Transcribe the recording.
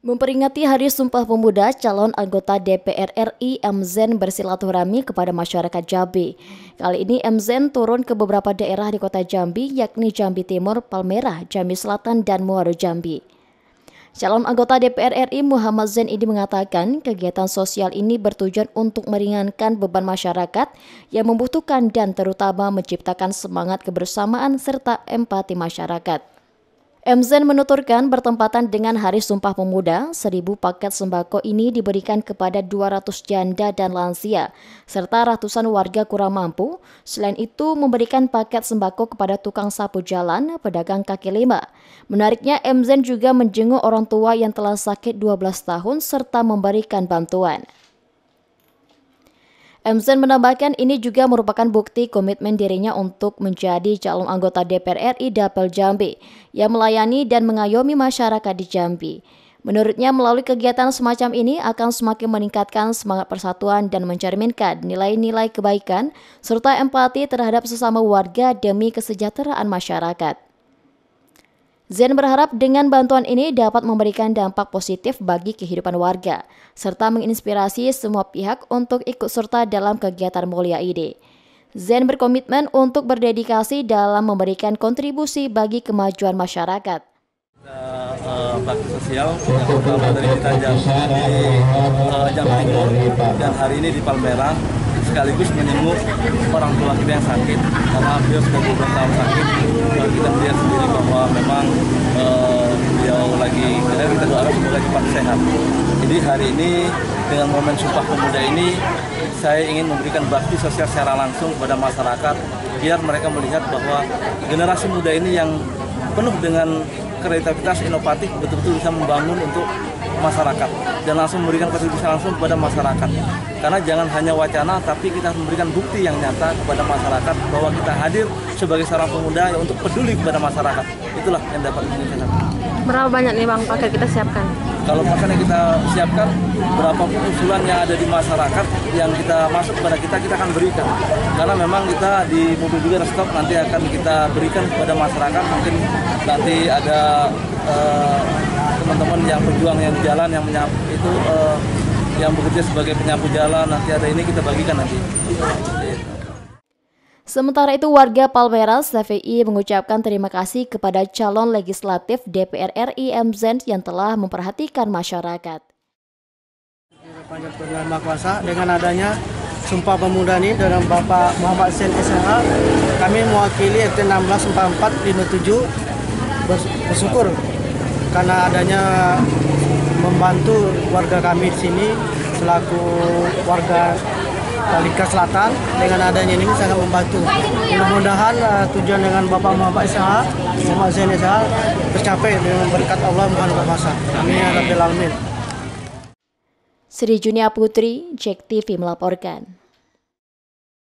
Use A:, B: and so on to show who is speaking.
A: Memperingati Hari Sumpah Pemuda, calon anggota DPR RI M. Zen bersilaturahmi kepada masyarakat Jambi. Kali ini M. Zen turun ke beberapa daerah di kota Jambi, yakni Jambi Timur, Palmerah, Jambi Selatan, dan Muaro Jambi. Calon anggota DPR RI Muhammad Zen ini mengatakan kegiatan sosial ini bertujuan untuk meringankan beban masyarakat yang membutuhkan dan terutama menciptakan semangat kebersamaan serta empati masyarakat. M. Zen menuturkan bertempatan dengan Hari Sumpah Pemuda, 1.000 paket sembako ini diberikan kepada 200 janda dan lansia, serta ratusan warga kurang mampu. Selain itu, memberikan paket sembako kepada tukang sapu jalan, pedagang kaki lima. Menariknya, M. Zen juga menjenguk orang tua yang telah sakit 12 tahun serta memberikan bantuan. M. Zen menambahkan ini juga merupakan bukti komitmen dirinya untuk menjadi calon anggota DPR RI Dapil Jambi yang melayani dan mengayomi masyarakat di Jambi. Menurutnya melalui kegiatan semacam ini akan semakin meningkatkan semangat persatuan dan mencerminkan nilai-nilai kebaikan serta empati terhadap sesama warga demi kesejahteraan masyarakat. Zen berharap dengan bantuan ini dapat memberikan dampak positif bagi kehidupan warga, serta menginspirasi semua pihak untuk ikut serta dalam kegiatan mulia ini. Zen berkomitmen untuk berdedikasi dalam memberikan kontribusi bagi kemajuan masyarakat.
B: Bakti sosial yang pertama dari kita di Jambi Timur dan hari ini di Palmerah, sekaligus menyenguk orang tua kita yang sakit karena beliau sudah 12 tahun sakit. Kita melihat sendiri bahwa memang beliau lagi, kita doakan semoga cepat sehat. Jadi hari ini dengan momen Sumpah Pemuda ini saya ingin memberikan bakti sosial secara langsung kepada masyarakat biar mereka melihat bahwa generasi muda ini yang penuh dengan kreativitas inovatif betul-betul bisa membangun untuk masyarakat dan langsung memberikan kontribusi langsung kepada masyarakat. Karena jangan hanya wacana, tapi kita memberikan bukti yang nyata kepada masyarakat bahwa kita hadir sebagai seorang pemuda untuk peduli kepada masyarakat. Itulah yang dapat kita.
C: Berapa banyak nih Bang paket kita siapkan?
B: Kalau paket yang kita siapkan, berapapun usulan yang ada di masyarakat yang kita masuk kepada kita akan berikan. Karena memang kita di mobil juga ada stok, nanti akan kita berikan kepada masyarakat. Mungkin nanti ada teman-teman yang berjuang yang di jalan yang menyapu itu yang bekerja sebagai penyapu jalan, nanti ada ini kita bagikan nanti.
A: Sementara itu warga Palmerah CVI mengucapkan terima kasih kepada calon legislatif DPR RI M. Zen yang telah memperhatikan masyarakat.
D: Panjat Tuhan Maha Kuasa, dengan adanya Sumpah Pemuda ini dengan Bapak Muhammad Zen SH, kami mewakili RT 16 44 57 bersyukur karena adanya membantu warga kami di sini selaku warga Palika Selatan. Dengan adanya ini sangat membantu. Mudah-mudahan tujuan dengan Bapak Muhammad Zen SH tercapai dengan berkat Allah Subhanahu wa Ta'ala. Amin ya Rabbil Alamin.
A: Sri Junia Putri, JEK TV melaporkan.